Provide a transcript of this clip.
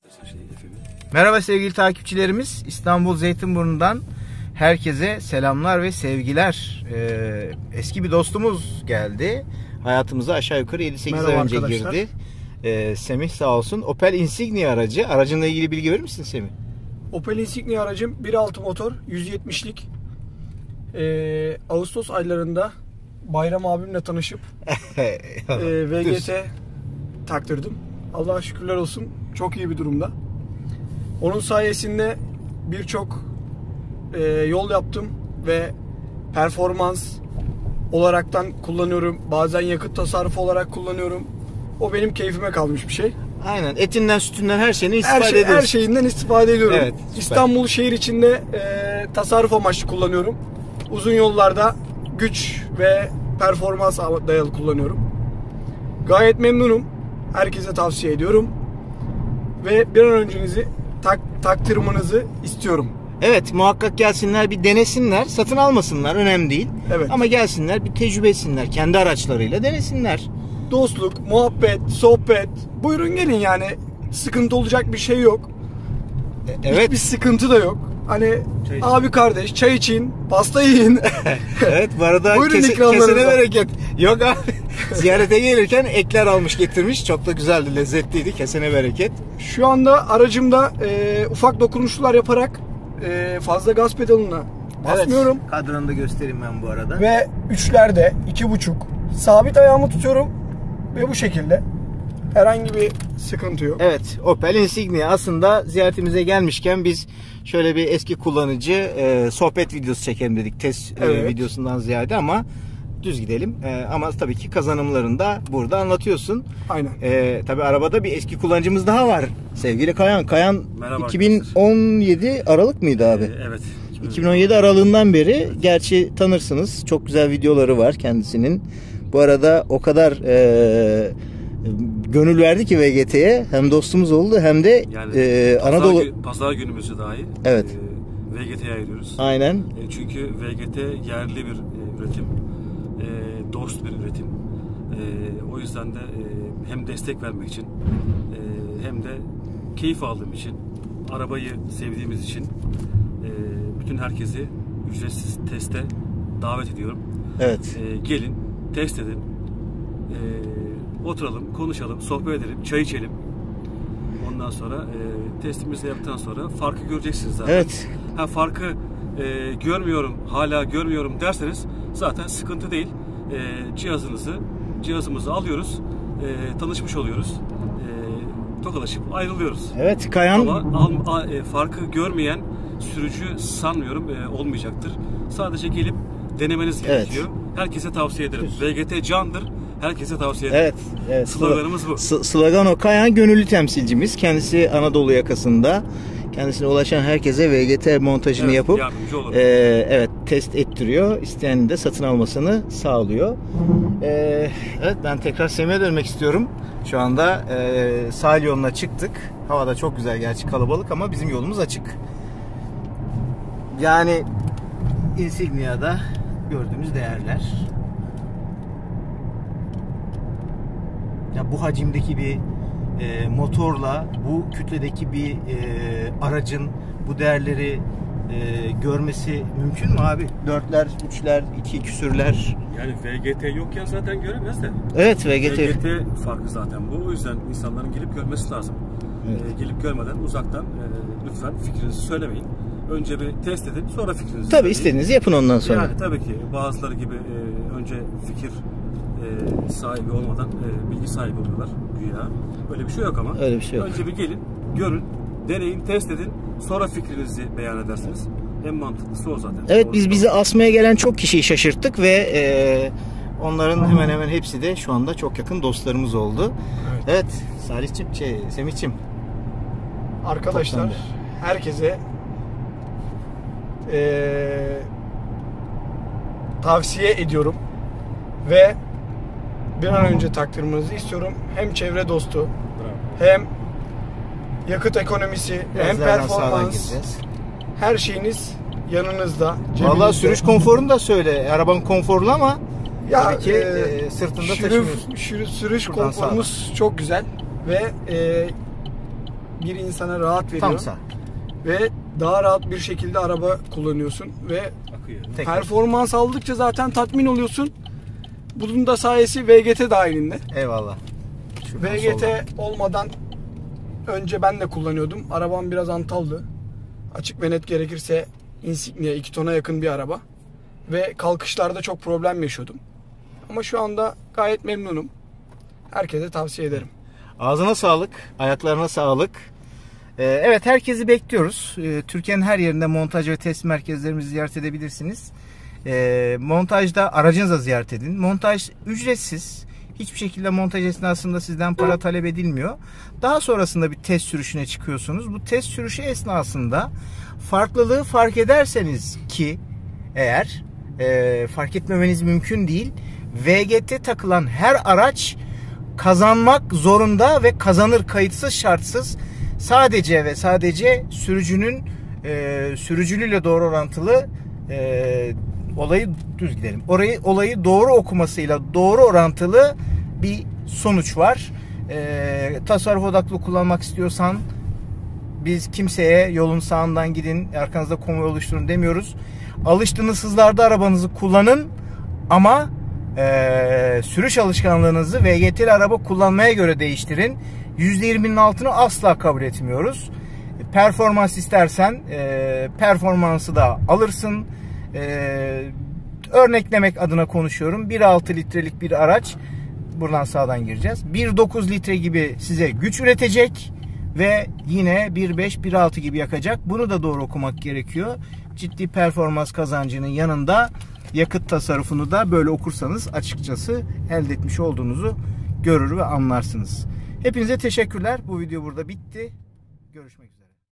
Merhaba sevgili takipçilerimiz. İstanbul Zeytinburnu'ndan herkese selamlar ve sevgiler. Eski bir dostumuz geldi. Hayatımıza aşağı yukarı 7-8 ay önce girdi. Semih sağ olsun. Opel Insignia aracı. Aracınla ilgili bilgi verir misin Semih? Opel Insignia aracım 1.6 motor 170'lik. Ağustos aylarında Bayram abimle tanışıp VGT taktırdım. Allah'a şükürler olsun. Çok iyi bir durumda. Onun sayesinde birçok yol yaptım ve performans olaraktan kullanıyorum. Bazen yakıt tasarrufu olarak kullanıyorum. O benim keyfime kalmış bir şey. Aynen. Etinden, sütünden her şeyini istifade ediyorsun. Her şeyinden istifade ediyorum. Evet, İstanbul şehir içinde tasarruf amaçlı kullanıyorum. Uzun yollarda güç ve performans dayalı kullanıyorum. Gayet memnunum. Herkese tavsiye ediyorum. Ve bir an öncenizi taktırmanızı istiyorum. Evet, muhakkak gelsinler, bir denesinler, satın almasınlar, önemli değil. Evet. Ama gelsinler, bir tecrübe etsinler, kendi araçlarıyla denesinler. Dostluk, muhabbet, sohbet, buyurun gelin yani. Sıkıntı olacak bir şey yok. Evet. Hiçbir sıkıntı da yok. Hani abi kardeş çay için, pasta yiyin. Evet, bu arada kesene bereket. Yok abi, ziyarete gelirken ekler almış getirmiş. Çok da güzeldi, lezzetliydi, kesene bereket. Şu anda aracımda ufak dokunuşlar yaparak fazla gaz pedalına basmıyorum. Evet, kadranı da göstereyim ben bu arada. Ve 3'lerde 2.5 sabit ayağımı tutuyorum ve bu şekilde herhangi bir sıkıntı yok. Evet, Opel Insignia. Aslında ziyaretimize gelmişken biz şöyle bir eski kullanıcı sohbet videosu çekelim dedik. Test videosundan ziyade, ama düz gidelim. Ama tabii ki kazanımlarını da burada anlatıyorsun. Aynen. Tabii arabada bir eski kullanıcımız daha var. Sevgili Kayan. Kayan merhaba 2017 arkadaşlar. Aralık mıydı abi? Evet. 2017 aralığından beri, gerçi tanırsınız. Çok güzel videoları var kendisinin. Bu arada o kadar gönül verdi ki VGT'ye, hem dostumuz oldu hem de yani Anadolu pazar günümüzü dahi evet. VGT'ye ayırıyoruz. Aynen. Çünkü VGT yerli bir üretim, dost bir üretim. O yüzden de hem destek vermek için hem de keyif aldığım için, arabayı sevdiğimiz için bütün herkesi ücretsiz teste davet ediyorum. Evet. Gelin, test edin. Oturalım, konuşalım, sohbet edelim, çay içelim. Ondan sonra testimizi yaptıktan sonra farkı göreceksiniz zaten. Evet. Farkı görmüyorum, hala görmüyorum derseniz zaten sıkıntı değil. Cihazımızı alıyoruz, tanışmış oluyoruz. Tokalaşıp ayrılıyoruz. Evet, Kayan. Ama farkı görmeyen sürücü sanmıyorum olmayacaktır. Sadece gelip denemeniz gerekiyor. Evet. Herkese tavsiye ederim. VGT candır. Herkese tavsiye ederim. Evet. Sloganımız bu. Slogan o. Kayan gönüllü temsilcimiz. Kendisi Anadolu yakasında. Kendisine ulaşan herkese VGT montajını yapıp test ettiriyor. İsteyenin de satın almasını sağlıyor. Evet, ben tekrar Semih'e dönmek istiyorum. Şu anda sahil yoluna çıktık. Havada çok güzel, gerçi kalabalık ama bizim yolumuz açık. Yani Insignia'da gördüğümüz değerler. Ya bu hacimdeki bir motorla, bu kütledeki bir aracın bu değerleri görmesi mümkün mü abi? 4'ler, 3'ler, 2 küsürler. Yani VGT yokken zaten göremez de. Evet, VGT farkı zaten bu. O yüzden insanların gelip görmesi lazım. Evet. Gelip görmeden uzaktan lütfen fikrinizi söylemeyin. Önce bir test edin, sonra fikrinizi söyleyin. İstediğinizi yapın ondan sonra. Yani tabii ki bazıları gibi önce fikir sahibi olmadan bilgi sahibi oluyorlar güya. Öyle bir şey yok ama. Öyle bir şey yok. Önce bir gelin, görün, deneyin, test edin, sonra fikrinizi beyan edersiniz. En mantıklısı o zaten. Evet, biz bizi asmaya gelen çok kişiyi şaşırttık ve onların hemen hemen hepsi de şu anda çok yakın dostlarımız oldu. Evet, Salih'cim, Semih'cim. Arkadaşlar, herkese tavsiye ediyorum ve bir an önce taktırmanızı istiyorum. Hem çevre dostu, hem yakıt ekonomisi, hem performans, her şeyiniz yanınızda. Vallahi sürüş konforunu da söyle. Arabanın konforlu ama ya, tabii ki sırtında taşımıyorsun. Sürüş konforumuz çok güzel ve bir insana rahat veriyor. Tam sağ. Ve daha rahat bir şekilde araba kullanıyorsun ve Akıyor. performans aldıkça zaten tatmin oluyorsun. Bunun da sayesi VGT dahilinde. Eyvallah. VGT olmadan önce ben de kullanıyordum. Arabam biraz antaldı. Açık ve net gerekirse Insignia 2 tona yakın bir araba. Ve kalkışlarda çok problem yaşıyordum. Ama şu anda gayet memnunum. Herkese tavsiye ederim. Ağzına sağlık, ayaklarına sağlık. Evet, herkesi bekliyoruz. Türkiye'nin her yerinde montaj ve test merkezlerimizi ziyaret edebilirsiniz. Montajda aracınızla ziyaret edin. Montaj ücretsiz. Hiçbir şekilde montaj esnasında sizden para talep edilmiyor. Daha sonrasında bir test sürüşüne çıkıyorsunuz. Bu test sürüşü esnasında farklılığı fark ederseniz ki eğer fark etmemeniz mümkün değil. VGT takılan her araç kazanmak zorunda ve kazanır kayıtsız şartsız. Sadece ve sadece sürücünün sürücülüğüyle doğru orantılı olayı doğru okumasıyla doğru orantılı bir sonuç var. Tasarruf odaklı kullanmak istiyorsan biz kimseye yolun sağından gidin, arkanızda konvoy oluşturun demiyoruz. Alıştığınız hızlarda arabanızı kullanın ama sürüş alışkanlığınızı VGT'li araba kullanmaya göre değiştirin. %20'nin altını asla kabul etmiyoruz. Performans istersen performansı da alırsın. Örneklemek adına konuşuyorum. 1.6 litrelik bir araç, buradan sağdan gireceğiz, 1.9 litre gibi size güç üretecek ve yine 1.5 1.6 gibi yakacak. Bunu da doğru okumak gerekiyor. Ciddi performans kazancının yanında yakıt tasarrufunu da böyle okursanız açıkçası elde etmiş olduğunuzu görür ve anlarsınız. Hepinize teşekkürler. Bu video burada bitti. Görüşmek üzere.